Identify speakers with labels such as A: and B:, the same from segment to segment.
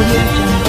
A: audio jungle.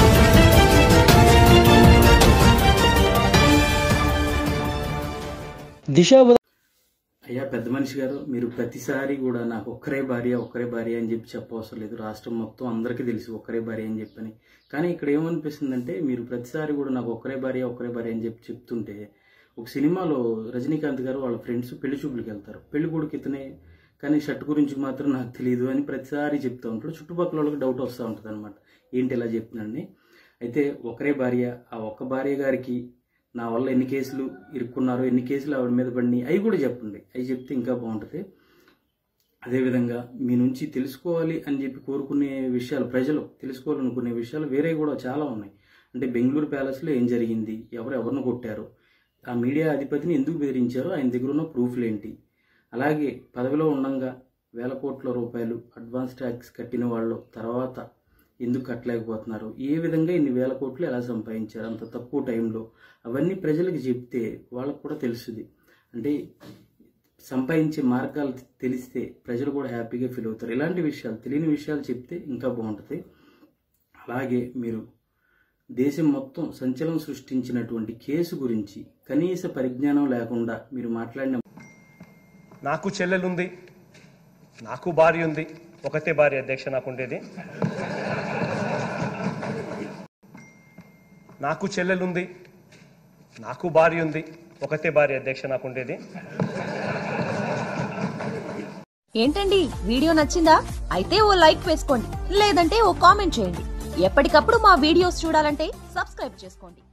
B: దిశా
C: అయ్యా పెద్ద మనిషి గారు, మీరు ప్రతిసారి కూడా నాకు ఒక్కరే భార్య అని చెప్పి చెప్పవసరం లేదు. రాష్ట్రం మొత్తం అందరికీ తెలుసు ఒక్కరే భార్య అని చెప్పని. కానీ ఇక్కడ ఏమనిపిస్తుందంటే, మీరు ప్రతిసారి కూడా నాకు ఒక్కరే భార్య అని చెప్పి చెప్తుంటే, ఒక సినిమాలో రజనీకాంత్ గారు వాళ్ళ ఫ్రెండ్స్ పెళ్లి చూపులకు వెళ్తారు. పెళ్లి కొడుకు ఇతనే, కానీ షర్ట్ గురించి మాత్రం నాకు తెలియదు అని ప్రతిసారి చెప్తూ ఉంటాడు. చుట్టుపక్కల వాళ్ళకి డౌట్ వస్తూ ఉంటుంది అనమాట, ఏంటి ఇలా చెప్తున్నాడని. అయితే ఒకరే భార్య, ఆ ఒక్క భార్య గారికి నా వల్ల ఎన్ని కేసులు ఇరుక్కున్నారో, ఎన్ని కేసులు ఆవిడ మీద పడినాయి, అవి కూడా చెప్పండి. అవి చెప్తే ఇంకా బాగుంటుంది. అదేవిధంగా మీ నుంచి తెలుసుకోవాలి అని చెప్పి కోరుకునే విషయాలు, ప్రజలు తెలుసుకోవాలనుకునే విషయాలు వేరే కూడా చాలా ఉన్నాయి. అంటే బెంగళూరు ప్యాలెస్లో ఏం జరిగింది, ఎవరిని కొట్టారు, ఆ మీడియా అధిపతిని ఎందుకు బెదిరించారో, ఆయన దగ్గర ఉన్న ప్రూఫ్లు ఏంటి, అలాగే పదవిలో ఉండగా వేల కోట్ల రూపాయలు అడ్వాన్స్ ట్యాక్స్ కట్టిన వాళ్ళు తర్వాత ఎందుకు కట్టలేకపోతున్నారు, ఏ విధంగా ఇన్ని వేల కోట్లు ఎలా సంపాదించారు అంత తక్కువ టైంలో, అవన్నీ ప్రజలకు చెప్తే వాళ్ళకు కూడా తెలుస్తుంది. అంటే సంపాదించే మార్గాలు తెలిస్తే ప్రజలు కూడా హ్యాపీగా ఫీల్ అవుతారు. ఇలాంటి విషయాలు, తెలియని విషయాలు చెప్తే ఇంకా బాగుంటుంది. అలాగే మీరు దేశం మొత్తం సంచలనం సృష్టించినటువంటి కేసు గురించి కనీస పరిజ్ఞానం లేకుండా మీరు మాట్లాడిన,
D: నాకు చెల్లెలుంది, నాకు భార్య ఉంది, ఒకతే భార్య అధ్యక్ష నాకు ఉండేది. నాకు చెల్లెలుంది, నాకు భార్య ఉంది, ఒకతే భార్య అధ్యక్ష నాకు ఉండేది.
E: ఏంటండి వీడియో నచ్చిందా? అయితే ఓ లైక్ వేసుకోండి, లేదంటే ఓ కామెంట్ చేయండి. ఎప్పటికప్పుడు మా వీడియోస్ చూడాలంటే సబ్స్క్రైబ్ చేసుకోండి.